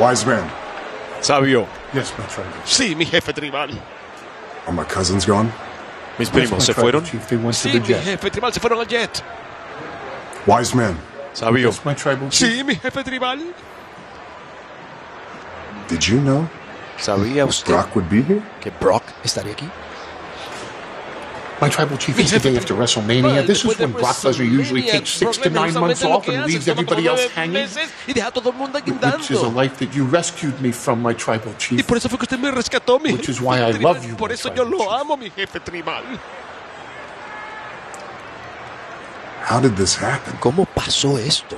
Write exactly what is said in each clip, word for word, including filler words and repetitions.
Wise man. Sabio. Yes, my tribal. Sí, mi jefe tribal. Are my cousins gone? Mis primos se fueron. Chief, they went to Sí, the mi jet. jefe tribal se fueron al jet. Wise man. Sabio. Yes, my tribal chief. Sí, mi jefe tribal. Did you know ¿Sabía usted Brock would be here? que Brock estaría aquí? My tribal chief, it's the day after WrestleMania. This is when Brock Lesnar usually takes six to nine months off and leaves everybody else hanging. Y deja a todo el mundo Which is a guindando. life that you rescued me from, my tribal Y chief. por eso fue que usted me rescató, mi Which jefe is why I tribal. love you, Por my eso yo tribal lo chief. amo, mi jefe tribal. How did this happen? ¿Cómo pasó esto?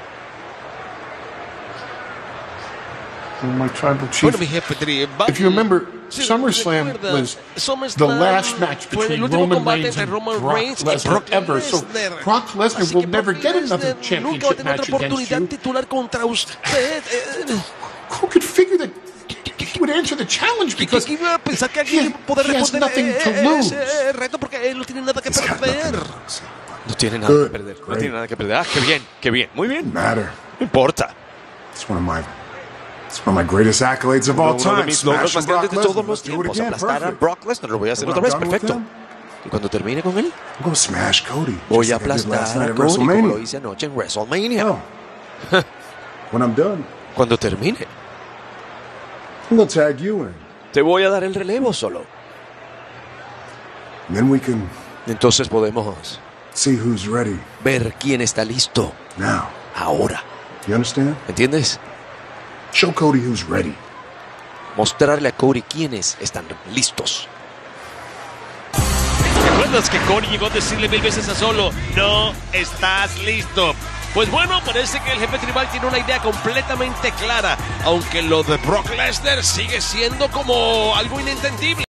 Well, my tribal chief. Bueno, mi jefe tribal. If you remember, Si SummerSlam recuerda, was SummerSlam the last match fue el between último Roman combate Reigns entre and Roman Brock Reigns y Lesnar Brock ever. So Lesnar. Brock Lesnar Así will que never Brock get another Lesnar nunca va a championship tener otra match against oportunidad you. titular contra usted. Eh, Who could figure that he would answer the challenge because ¿Quién iba a pensar que he, alguien iba a poder he has responder nothing to eh, lose? ese reto porque él no tiene nada que He's got nothing perder? to lose. No tiene nada Good, que perder. No great. tiene nada que perder. Ah, qué bien, qué bien. Muy bien. Matter. No importa. It's one of my it's one of my greatest accolades of all Uno de time. mis logros Smashing más grandes Brock de todos Lesnar. los Let's do it tiempos. again. Aplastar a Perfect. Brock Lesnar. Lo voy a hacer When otra I'm vez. done with Perfecto. him, Y cuando termine con él, I'm gonna smash Cody. voy just a like I did last aplastar night a at Cody como lo WrestleMania. hice anoche en WrestleMania. Oh. When I'm done, Cuando termine, I'm gonna tag you in. te voy a dar el relevo solo. And then we can Entonces podemos see who's ready ver quién está listo now. ahora. You understand? ¿Entiendes? Show Cody who's ready. Mostrarle a Cody quiénes están listos. ¿Recuerdas que Cody llegó a decirle mil veces a Solo, no estás listo? Pues bueno, parece que el jefe tribal tiene una idea completamente clara, aunque lo de Brock Lesnar sigue siendo como algo inentendible.